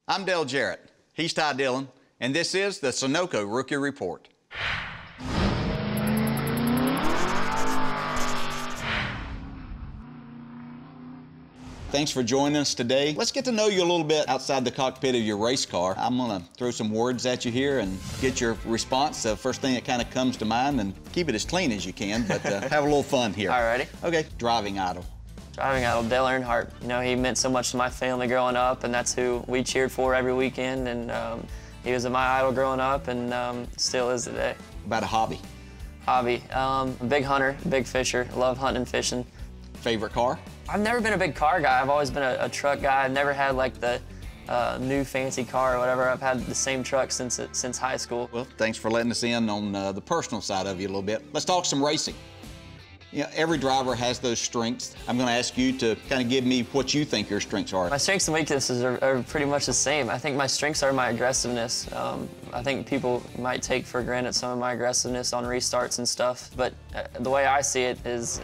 I'm Dale Jarrett. He's Ty Dillon, and this is the Sunoco Rookie Report. Thanks for joining us today. Let's get to know you a little bit outside the cockpit of your race car. I'm gonna throw some words at you here and get your response. The first thing that kind of comes to mind, and keep it as clean as you can, but have a little fun here. All righty. Okay, driving idol. Driving idol, Dale Earnhardt. You know, he meant so much to my family growing up, and that's who we cheered for every weekend, and he was my idol growing up, and still is today. About a hobby? Hobby, big hunter, big fisher, love hunting and fishing. Favorite car? I've never been a big car guy. I've always been a truck guy. I've never had like the new fancy car or whatever. I've had the same truck since high school. Well, thanks for letting us in on the personal side of you a little bit. Let's talk some racing. You know, every driver has those strengths. I'm going to ask you to kind of give me what you think your strengths are. My strengths and weaknesses are pretty much the same. I think my strengths are my aggressiveness. I think people might take for granted some of my aggressiveness on restarts and stuff, but the way I see it is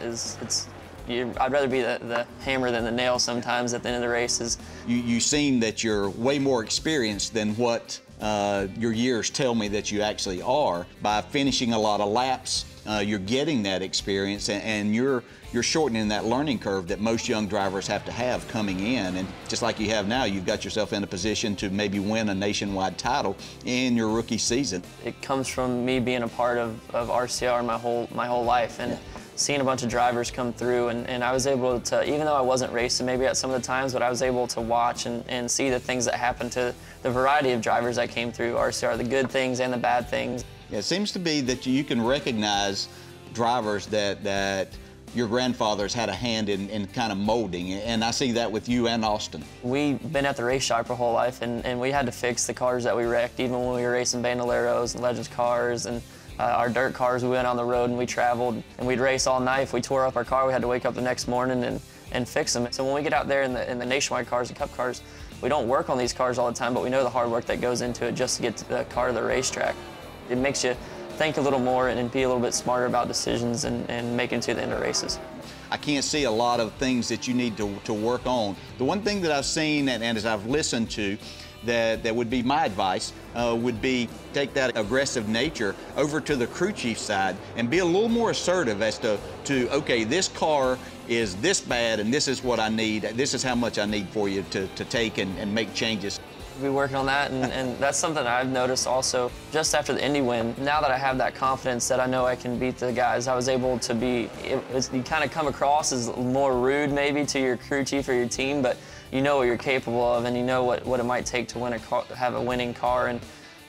I'd rather be the hammer than the nail sometimes at the end of the races. You seem that you're way more experienced than what your years tell me that you actually are. By finishing a lot of laps, you're getting that experience, and you're shortening that learning curve that most young drivers have to have coming in. And just like you have now, you've got yourself in a position to maybe win a nationwide title in your rookie season. It comes from me being a part of RCR my whole life, and seeing a bunch of drivers come through, and I was able to, even though I wasn't racing maybe at some of the times, but I was able to watch and see the things that happened to the variety of drivers that came through RCR, the good things and the bad things. Yeah, it seems to be that you can recognize drivers that your grandfathers had a hand in kind of molding, and I see that with you and Austin. We've been at the race shop our whole life, and we had to fix the cars that we wrecked, even when we were racing Bandoleros and Legends cars, and our dirt cars. We went on the road and we traveled, and we'd race all night. If we tore up our car, we had to wake up the next morning and fix them. So when we get out there in the nationwide cars and cup cars, we don't work on these cars all the time, but we know the hard work that goes into it just to get the car to the racetrack. It makes you think a little more and be a little bit smarter about decisions and make it to the end of races. I can't see a lot of things that you need to work on. The one thing that I've seen and as I've listened to that would be my advice would be take that aggressive nature over to the crew chief side and be a little more assertive as to okay, this car is this bad and this is what I need. This is how much I need for you to take and make changes. We'll be working on that, and that's something I've noticed also just after the Indy win. Now that I have that confidence that I know I can beat the guys, I was able to be, you kind of come across as more rude maybe to your crew chief or your team, but you know what you're capable of, and you know what it might take to win a car, have a winning car, and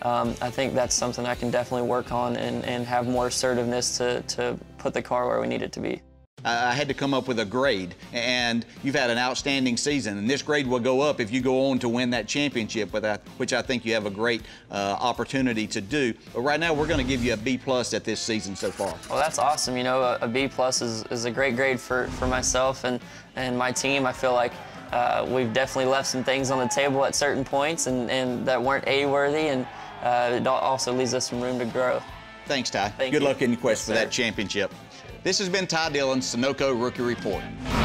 I think that's something I can definitely work on and have more assertiveness to put the car where we need it to be. I had to come up with a grade, and you've had an outstanding season, and this grade will go up if you go on to win that championship, which I think you have a great opportunity to do. But right now, we're going to give you a B+ at this season so far. Well, that's awesome. You know, a B+ is a great grade for myself and my team. I feel like we've definitely left some things on the table at certain points and that weren't A-worthy, and it also leaves us some room to grow. Thanks, Ty. Thank Good you. luck in your quest Yes, for sir. that championship. This has been Ty Dillon's Sunoco Rookie Report.